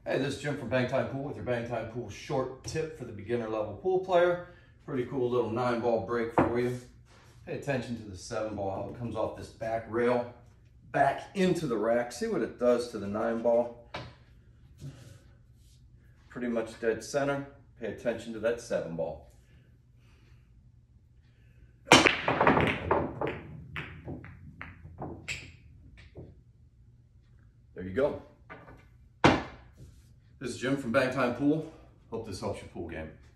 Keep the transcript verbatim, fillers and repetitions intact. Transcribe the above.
Hey, this is Jim from Bang Time Pool with your Bang Time Pool short tip for the beginner level pool player. Pretty cool little nine ball break for you. Pay attention to the seven ball, how it comes off this back rail, back into the rack. See what it does to the nine ball. Pretty much dead center. Pay attention to that seven ball. There you go. This is Jim from Bang Time Pool. Hope this helps your pool game.